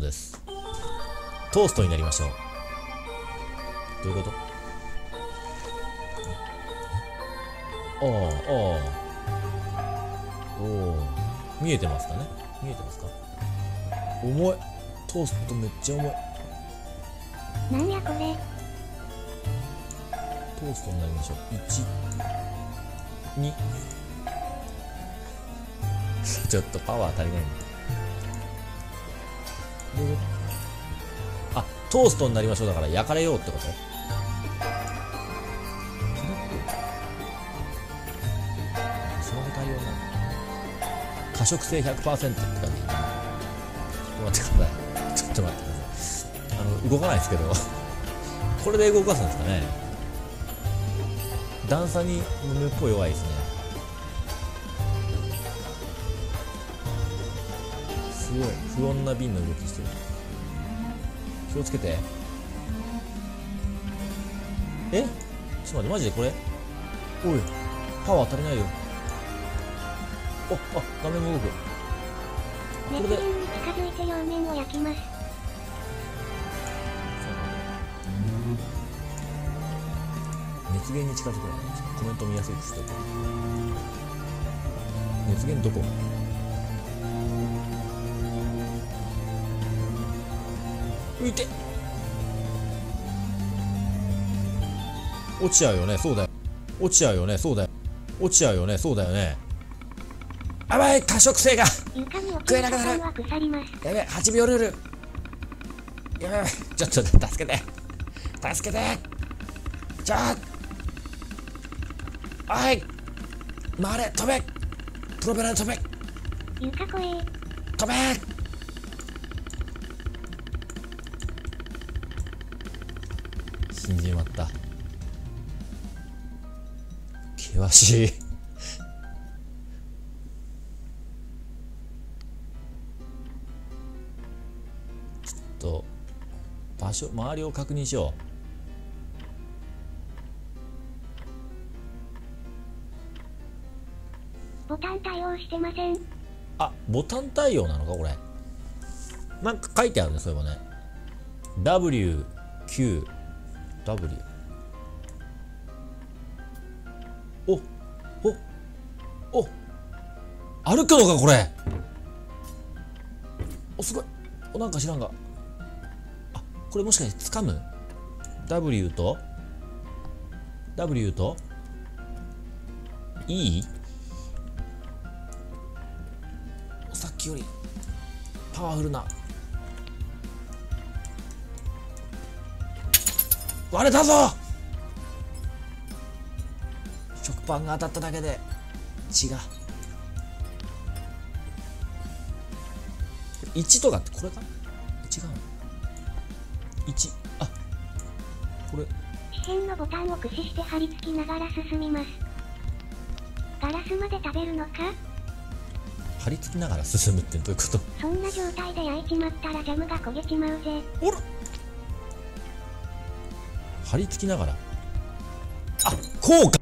です。トーストになりましょう。どういうこと？ああ、おお、見えてますかね？見えてますか？重い。トーストめっちゃ重い。 なんやこれ。 トーストになりましょう。1、2。ちょっとパワー足りないんだ。あ、トーストになりましょうだから焼かれようってこと？スマホ対応なの？可食性 100% って感じ。ちょっと待ってください。ちょっと待ってください。動かないですけどこれで動かすんですかね。段差にむっぽい弱いですね。すごい不穏な瓶の動きしてる。気をつけて。え、ちょっと待って、マジでこれ、おい、パワー足りないよ。あ、画面も動く。 熱源に近づいて両面を焼きます。 熱源に近づくの。コメント見やすいですけど。熱源どこ？浮いて落ちちゃうよね。そうだよ。落ちちゃうよね。そうだよ。落ちちゃうよね。そうだよね。やばい、可食性が食えなくなる。やべえ、8秒ルール。やべえ、ちょっと助けて助けて。じゃあおい、回れ、飛べ、プロペラで飛べ、 床越え、 飛べ。死んじまった。険しい。ちょっと場所、周りを確認しよう。 ボタン対応してません。 あ、ボタン対応なのかこれ。なんか書いてあるね、そういえばね。W、Q、W。お、歩くのかこれ。お、すごい。お、なんか知らんが。あ、これもしかして掴む？ W と E？ さっきよりパワフルな。割れたぞ。食パンが当たっただけで血が。1とかってこれか？違うの？ 1、あ、これ視辺のボタンを駆使して貼り付きながら進みます。ガラスまで食べるのか？ 貼り付きながら進むってどういうこと？ そんな状態で焼いちまったらジャムが焦げちまうぜ。 おら、貼り付きながら、あ、こうか。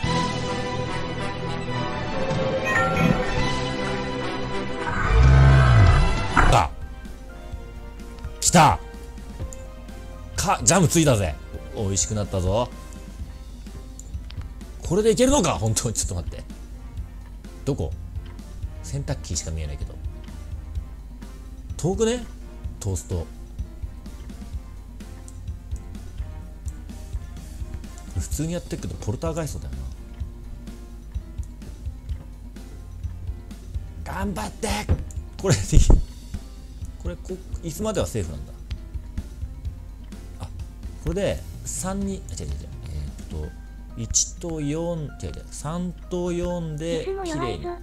きたか、ジャムついたぜ。おいしくなったぞ。これでいけるのか本当に。ちょっと待って、どこ？洗濯機しか見えないけど遠くね。トースト普通にやってるけどポルターガイストだよな。頑張って。これ椅子まではセーフなんだ。あ、これで3に、あ、違う1と4、違う3と4で綺麗に。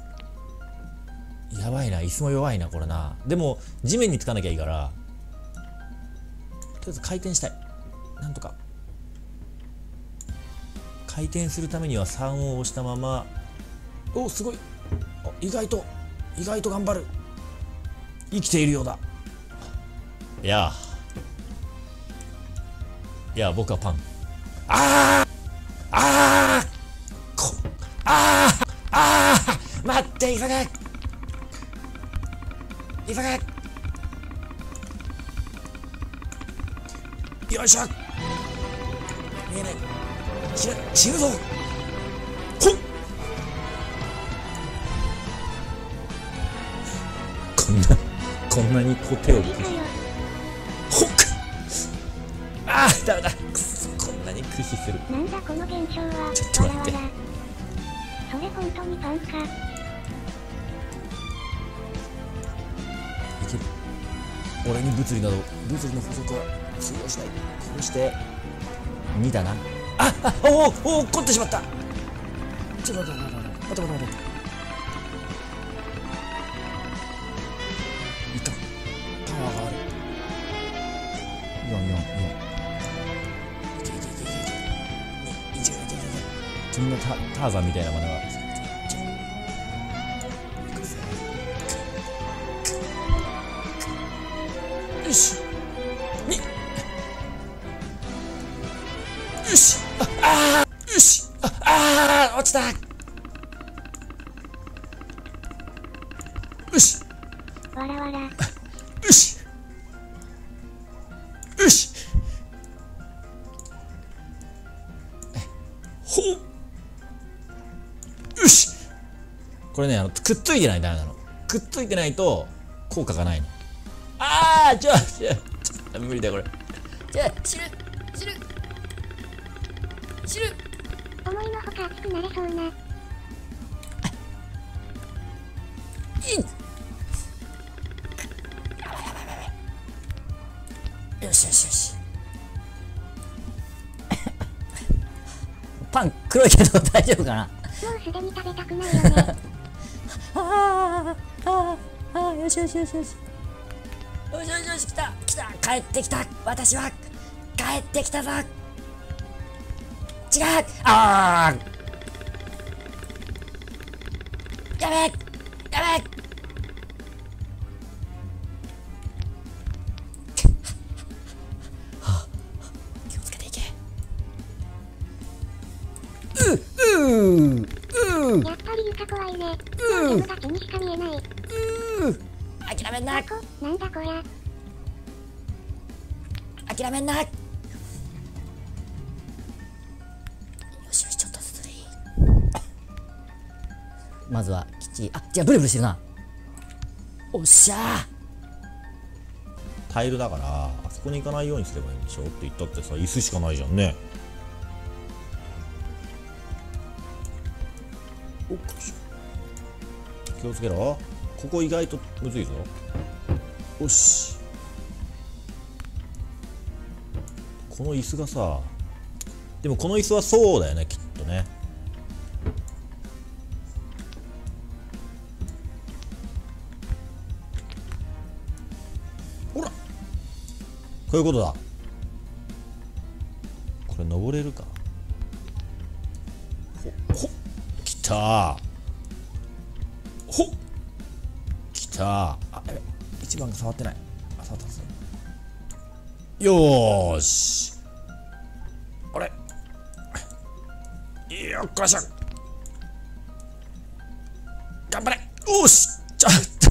やばいな、椅子も弱いなこれな。でも地面につかなきゃいいから、とりあえず回転したい。なんとか回転するためには3を押したまま。お、すごい。あ、意外と頑張る。生きているようだ。いや僕はパン。待って、急げ。 よいしょ。見えない。死ぬぞ。ほっ。こんなにこう手をほっ。ああ、ダメだ。くそ、こんなに駆使する。 なんだこの現象は。 ちょっと待って。 それ本当にパンか。 いける。俺に物理の法則は通用しない。こうして2だな。おお、怒ってしまった。ちょっと待って。いかん。パワーがある。4。いけ。そんなターザンみたいなものは。よし。よし。よし。落ちた。よし。 わらわら。 よし。ほう。よし。これね、くっついてないとダメなの。くっついてないと効果がないの。ちょっと無理だこれ。散る。 思いのほか熱くなれそうな。 よし。パン黒いけど大丈夫かな。 もうすでに食べたくないよね。 よし、来た。帰ってきた。私は帰ってきたぞ。違う。やべ。気をつけていけ。 やっぱり床怖いね。ゲームだけにしか見えない。 諦めんな。 なんだこりゃ。 諦めんな。よし、ちょっとずつでいい。まずはきっちり。違う、ブルブルしてるな。おっしゃー。タイルだからあそこに行かないようにすればいいんでしょって言ったってさ、椅子しかないじゃんね。おっ、気をつけろ。ここ意外とむずいぞ。よし。この椅子がさ、でもこの椅子はそうだよね、きっとね。ほら、こういうことだ。これ登れるか。ほっ、きたー。ほっ、きたー。やべ、一番が触ってない。触った。よーし。あれ、よっこいしょ。頑張れ。おーし。ちょっと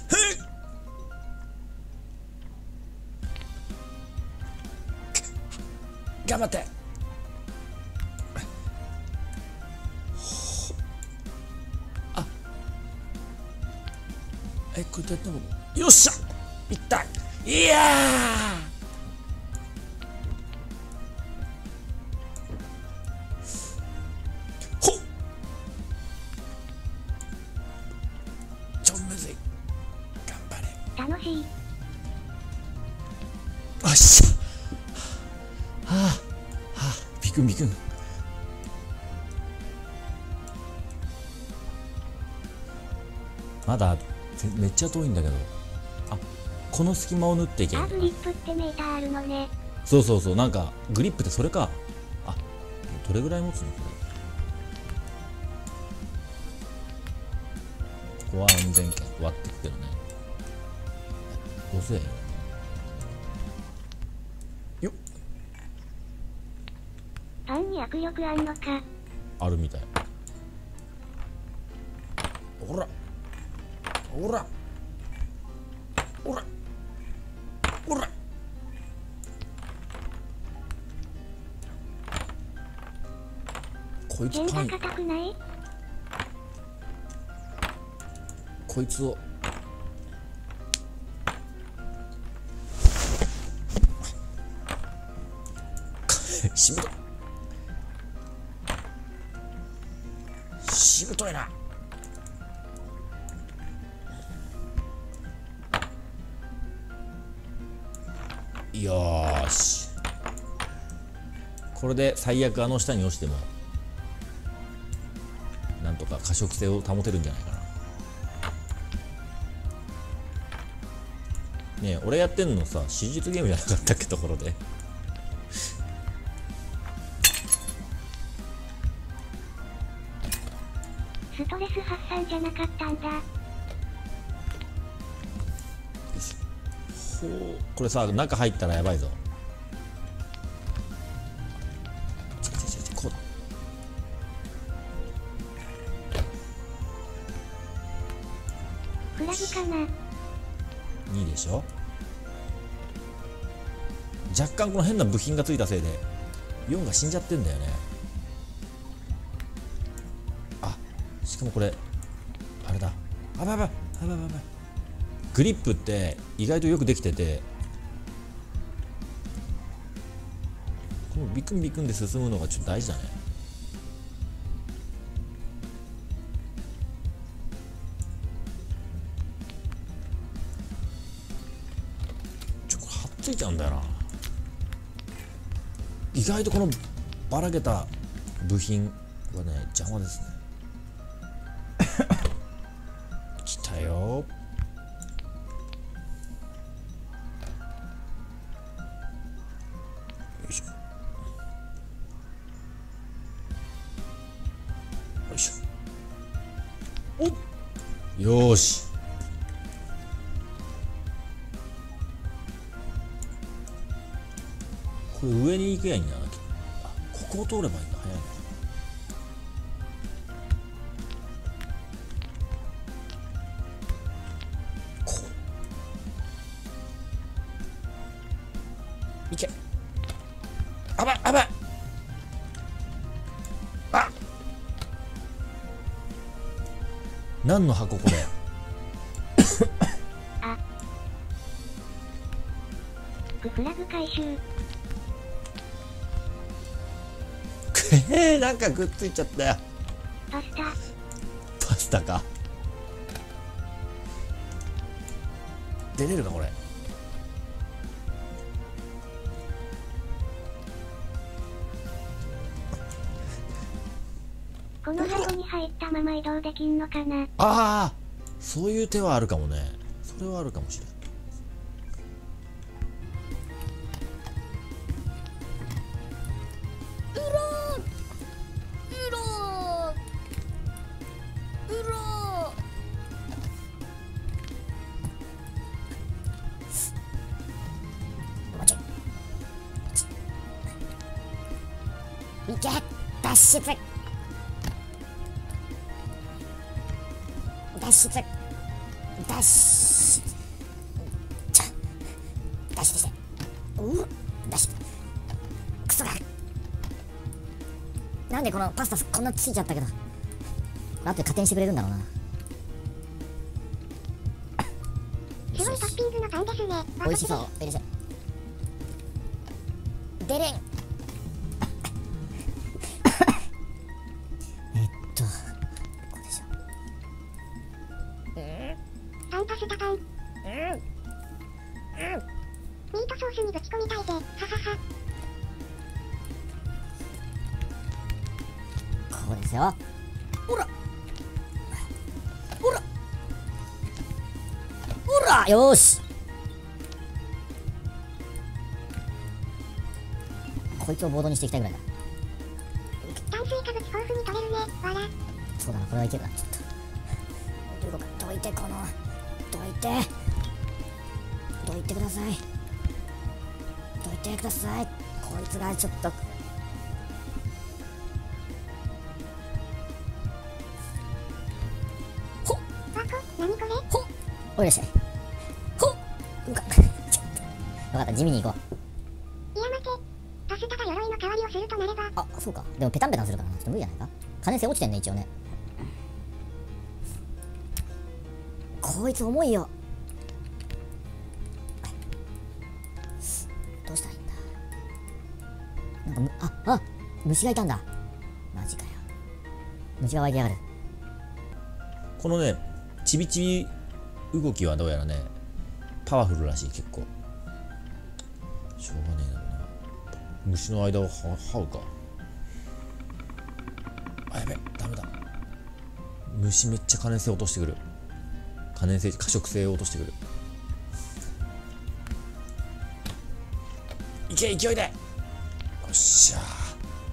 頑張って。これどうやってよっしゃ。いった。いやー。 楽しい。 よっしゃ。ビクン。まだめっちゃ遠いんだけど。この隙間を縫っていけばいい。 グリップってメーターあるのね。 そう、なんかグリップってそれか。どれぐらい持つのこれ。ここは安全圏割ってくけどね。5000よっ。 パンに握力あんのか。 あるみたい。ほら。 こいつパン、こいつをしぶとい、しぶといな。よーし、これで最悪あの下に落ちてもなんとか可食性を保てるんじゃないかな。ねえ、俺やってんのさ手術ゲームじゃなかったっけ。ところでストレス発散じゃなかったんだ。 ほう、これさ中入ったらやばいぞ。こうだ。 フラグかな。 2でしょ。若干この変な部品がついたせいで4が死んじゃってんだよね。あ、しかもこれあれだ。あばばばばばば。グリップって意外とよくできてて、このビクンビクンで進むのがちょっと大事だね。これはっついちゃうんだよな。意外とこのばらけた部品はね邪魔ですね。来たよ。よいしょよいしょ。お、よーし。これ上に行けばいいんだな。あ、ここを通ればいいんだ。早いな。こういけ。あばあばあ、何の箱これ。 あ、フラグ回収。 なんかくっついちゃったよ。 パスタ。 パスタか。出れるかこれ。 この箱に入ったまま移動できんのかな。 ああ、そういう手はあるかもね。それはあるかもしれない。 いけ、脱出、脱出、脱出、脱出して、脱出、クソが。なんでこのパスタこんなついちゃったけど、あとで加点してくれるんだろうな。 すごいトッピングのパンですね。 美味しそう。いらっしゃい。デレン。こうでしょ。 パンパスタパン。ミートソースにぶち込みたいぜ。ははは。 こうですよ。ほらほらほら、よーし。こいつをボードにしていきたいぐらいだ。 炭水化物豊富に取れるね。わら。 そうだな、これはいけるな。ちょっとどうか、どいて、このどいて、どいてください、どいてください。こいつがちょっとほっ、 わこ、なにこれ。 ほっ、おいらっしゃい。ほっ、うかちょっとよかった、地味に行こう。 いや待て。 パスタが鎧の代わりをするとなれば。 あ、そうか。でもペタンペタンするからな。ちょっと無理じゃないか。可燃性落ちてんね、一応ね。こいつ重いよ。どうしたらいいんだ。なんか虫がいたんだ。マジかよ。虫が湧いてやがる。 このね、ちびちび動きはどうやらね、パワフルらしい、結構。しょうがねえだろうな。虫の間を這うか。あ、やべ、ダメだ。虫めっちゃ可燃性落としてくる。可食性を落としてくる。いけ、勢いで。よっしゃー。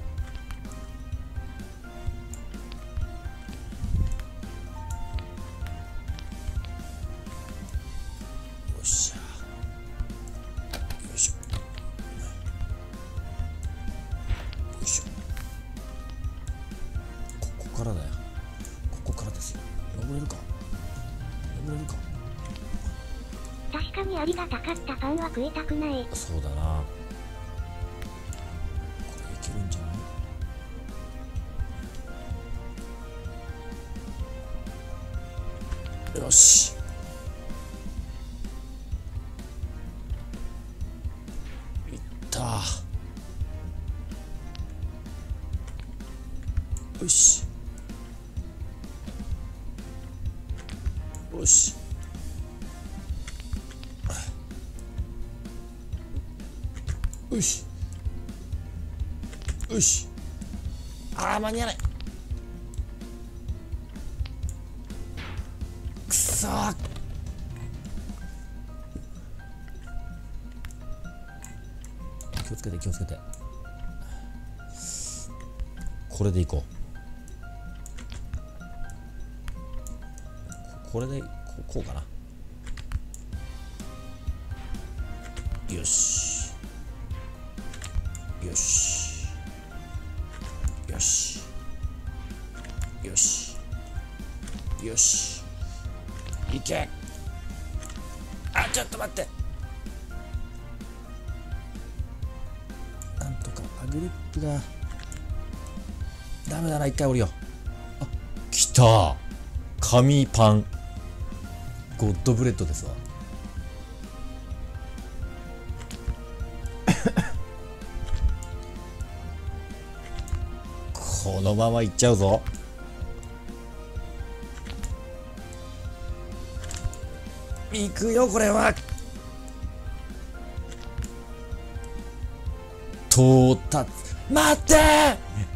よっしゃー。よいしょ。よいしょ。ここからだよ。ここからですよ。登れるか。登れるか。 確かにありがたかったパンは食いたくない。 そうだな。これいけるんじゃない？よし。いったー。よし。よし。よし。よし。ああ、間に合わない。くそー。気をつけて、気をつけて。これでいこう。これでこうかな。よし。よし。よし。よし。よし。いけ。あ、ちょっと待って。なんとかグリップがダメだな。一回降りよう。あ、来た。紙パンゴッドブレッドですわ。このままいっちゃうぞ。いくよ、これは。到達。待ってー。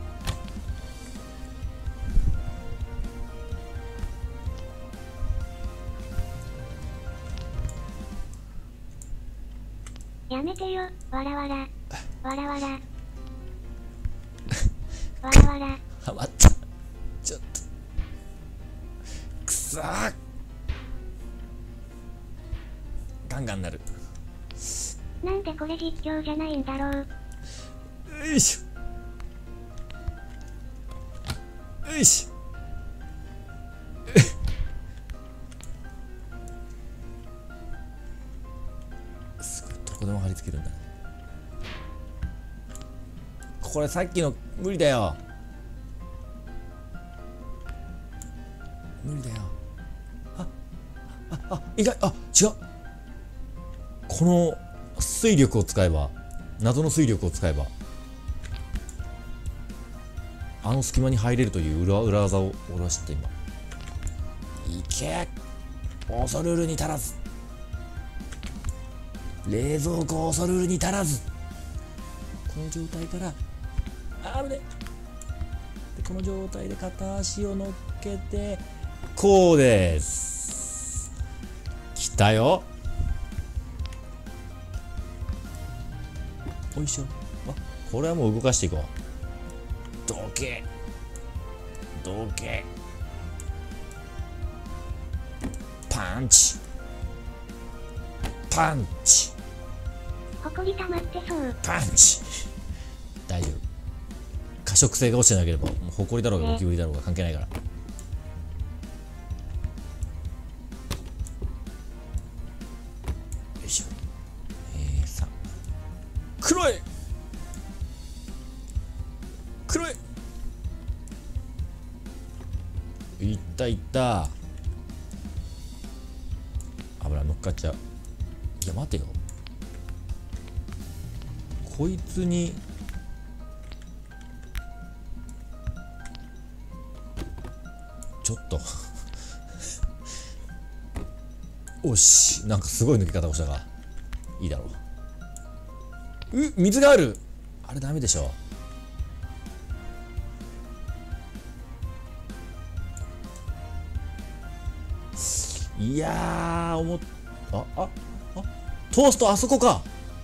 やめてよ、わらわら。わらわら。わらわら。 はまった。ちょっと。くそー。ガンガンなる。 なんでこれ実況じゃないんだろう。 よいしょ。よいしょ。すごい、どこでも貼り付けるんだ。これさっきの無理だよ。無理だよ。意外、違う。この水力を使えば、謎の水力を使えば、あの隙間に入れるという裏技を俺は知って今。いけ。恐るるに足らず。冷蔵庫恐るるに足らず。この状態から、危ね。でこの状態で片足を乗っけて、こうです。来たよ。おいしょ。これはもう動かしていこう。どけ。どけ。パンチ。パンチ。 ほこり溜まってそう。 パンチ。大丈夫。可食性が落ちてなければ、もうほこりだろうがゴキブリだろうが関係ないから。よいしょ。さ、黒い。 ったいった。油乗っかっちゃう。いや待てよ、こいつにちょっとおし、なんかすごい抜き方をしたがいいだろう。水がある。あれダメでしょ。いやー、トーストあそこか。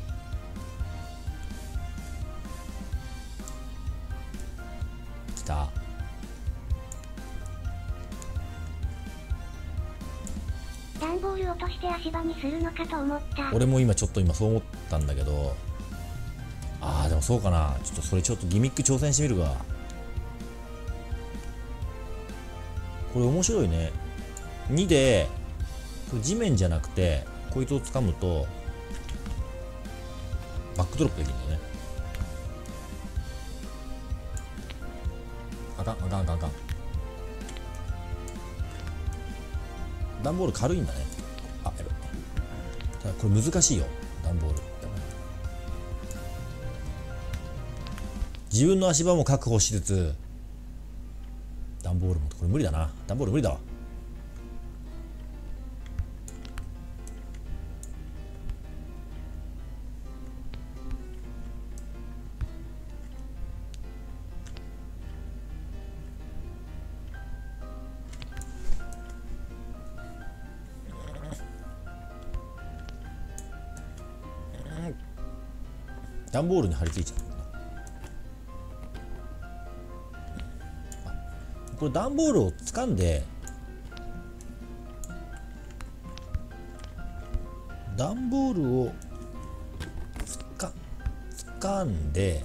きた。 段ボール落として足場にするのかと思った。 俺も今そう思ったんだけど、でもそうかな。それちょっとギミック挑戦してみるか。これ面白いね。2でこれ地面じゃなくてこいつを掴むとバックドロップできるんだよね。あかん。段ボール軽いんだね。やべ。ただこれ難しいよ、段ボール。自分の足場も確保しつつ、段ボールもこれ無理だな。段ボール無理だわ。段ボールに張り付いちゃう。これ段ボールを掴んで、段ボールを掴んで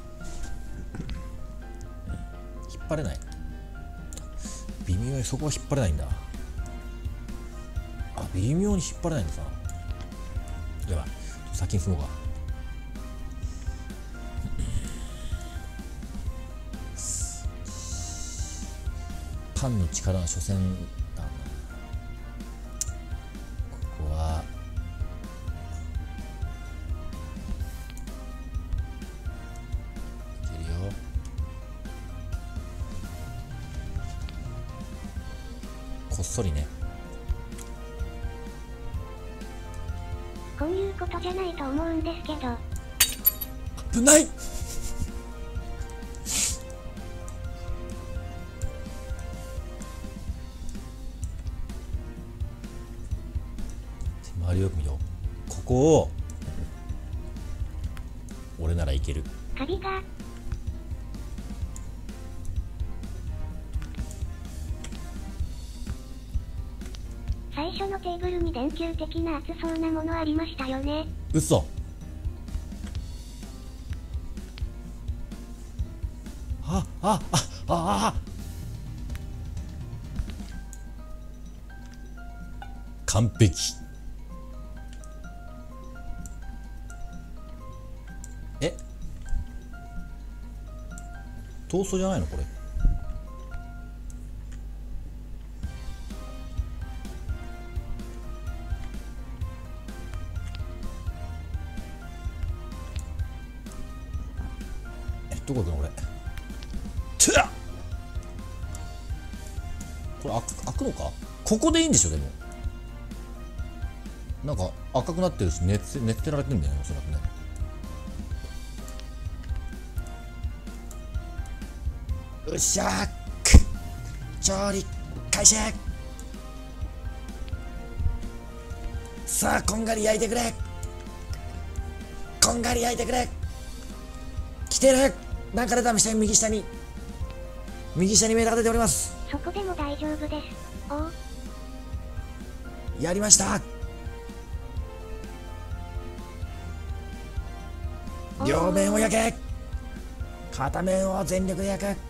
引っ張れない。微妙にそこは引っ張れないんだ。微妙に引っ張れないんださ。やばい、先に進もうか。パンの力の所詮だな。ここはいけるよ。こっそりね。 こういうことじゃないと思うんですけど。 危ない。周りよく見よう。ここを俺ならいける。 カビが。最初のテーブルに電球的な熱そうなものありましたよね。 うそ。完璧。トーストじゃないのこれ。どこ行くのこれ。これ開くのか。ここでいいんでしょ。でもなんか赤くなってるし、熱せられてるんだよね、おそらくね。よっしゃー、調理開始。さあこんがり焼いてくれ。こんがり焼いてくれ。来てる。なんか出た。右下にメーターが出ております。 そこでも大丈夫です。 やりました。両面を焼け。片面を全力で焼く。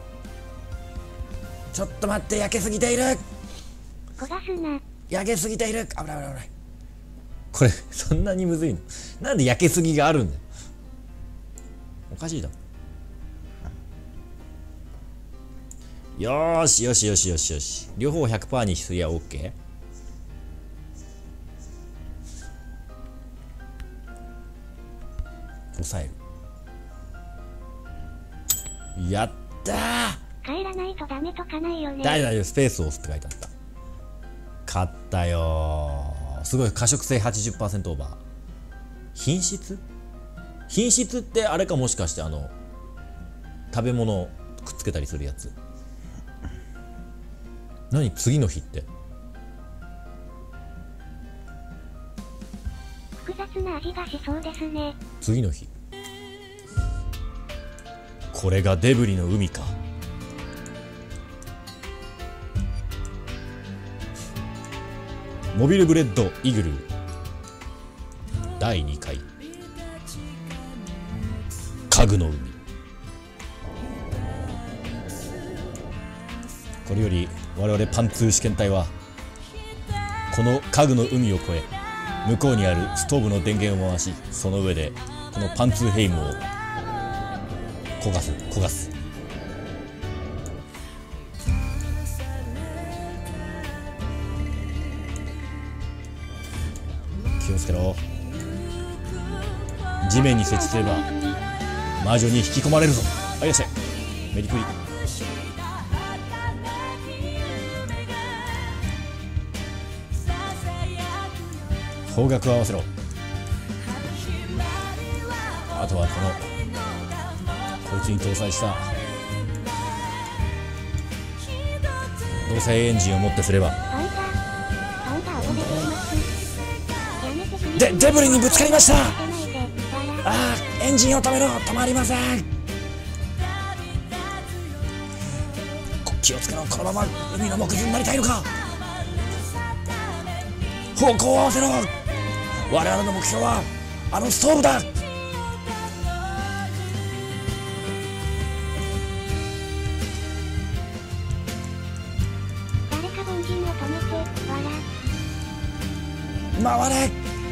ちょっと待って、焼けすぎている。 焦がすな。 焼けすぎている。危ない。これそんなにむずいの。なんで焼けすぎがあるんだよ。おかしいだろ。 よーしよしよしよしよし、両方 100% にすりゃ OK。 抑える。やったー。 帰らないとダメとかないよね。 大丈夫、スペースを押すって書いてあった。勝ったよー。すごい、可食性 80% オーバー。品質ってあれか、もしかして食べ物くっつけたりするやつ。何次の日って。 複雑な味がしそうですね。 次の日。これがデブリの海か。モビルブレッドイグルー第2回家具の海。これより我々パンツー試験隊はこの家具の海を越え、向こうにあるストーブの電源を回し、その上でこのパンツーヘイムを焦がす。気をつけろ。地面に設置すれば魔女に引き込まれるぞ。あ、いらっしゃい。メリクリ。方角を合わせろ。あとはこいつに搭載した同性エンジンをもってすれば。デブリにぶつかりました。ああ、エンジンを止めろ。止まりません。気をつけろ。このまま海の木図になりたいのか。方向を合わせろ。我々の目標はあのストーブだ。 誰か凡人を止めて。 回れ。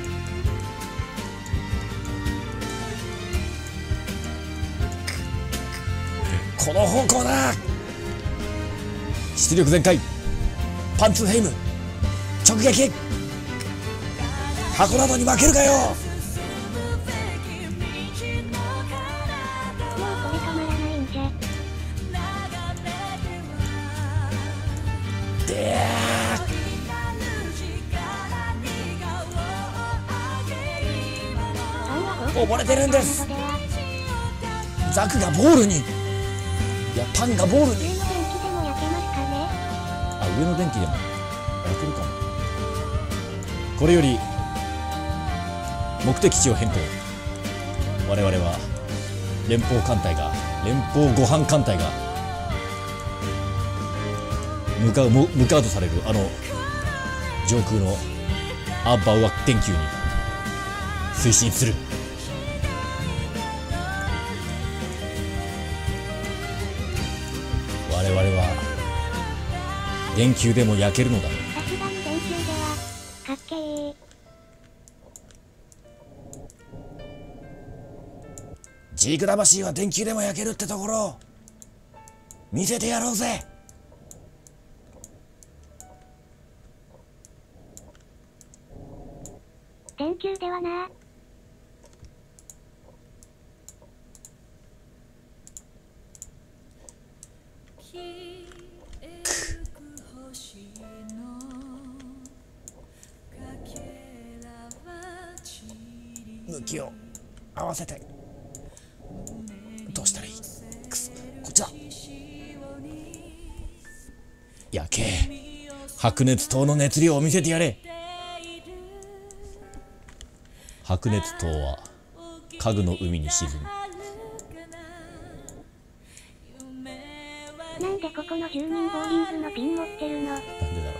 この方向だ。出力全開。パンツーヘイム直撃。箱などに負けるかよ。 もうこれ止まらないんじゃ。 でー溺れてるんです。ザクがボールに、いやパンがボールに。上の電気でも焼けるかも。これより目的地を変更。我々は連邦ご飯艦隊が向かうとされる上空のアッバウア電球に推進する。我々は電球でも焼けるのだ。 さすがに電球ではかっけー。 ジーク魂は電球でも焼けるってところを見せてやろうぜ。 電球ではな。 向きを合わせて。どうしたらいい。くそ、こっちだ。焼け。白熱灯の熱量を見せてやれ。白熱灯は家具の海に沈む。 なんでここの住人ボーリングのピン持ってるの。 なんでだろう。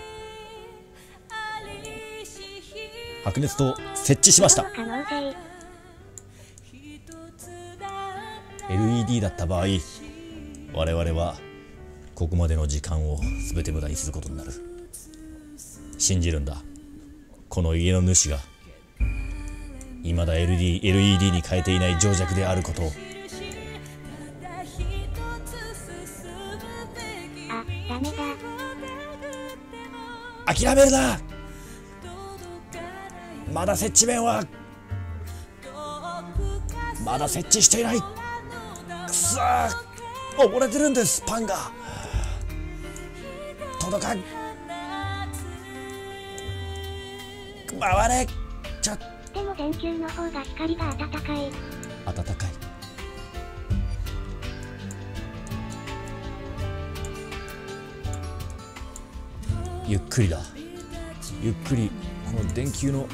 白熱灯設置しました。LED だった場合、我々はここまでの時間を全て無駄にすることになる。信じるんだ。この家の主が未だ LED に変えていない情弱であることを。 あ、 諦めるな。まだ設置面はまだ設置していない。くそー、溺れてるんです。パンが届かん。回れ。ちょっでも電球の方が光が暖かい。 暖かい。ゆっくりだ。ゆっくりこの電球の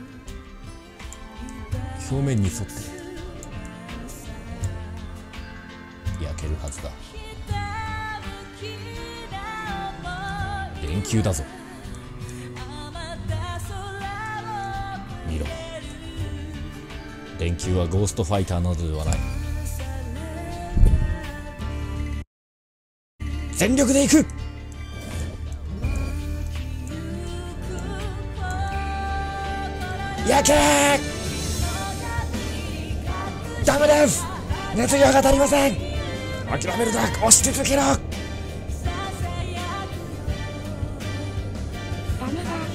表面に沿って焼けるはずだ。電球だぞ。見ろ、電球はゴーストファイターなどではない。全力でいく。焼けー。ダメです。熱量が足りません。諦めるな。押し続けろ。 ダメだ。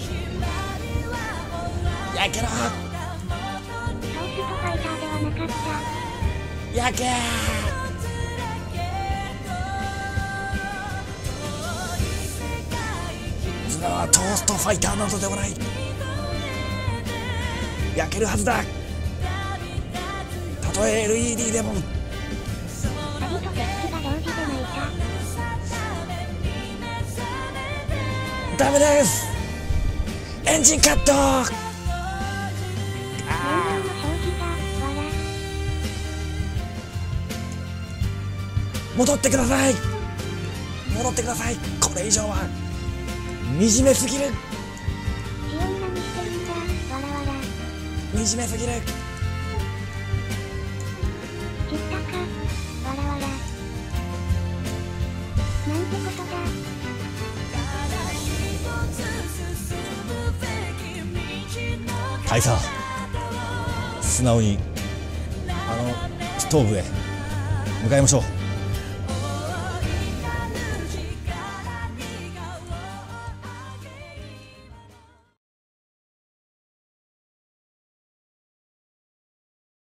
焼けろ。 ソースとファイターではなかった。 焼けー。ズナはトーストファイターなどではない。焼けるはずだ。たとえ LED でも。 光と設置が同時でないか。 ダメです。エンジンカット。 燃料の消費が戻ってください。戻ってください。これ以上は惨めすぎる。 血を何してるんだ。わらわら。 惨めすぎる。 切ったか。わらわら。なんてことだ。 大佐、素直にストーブへ向かいましょう。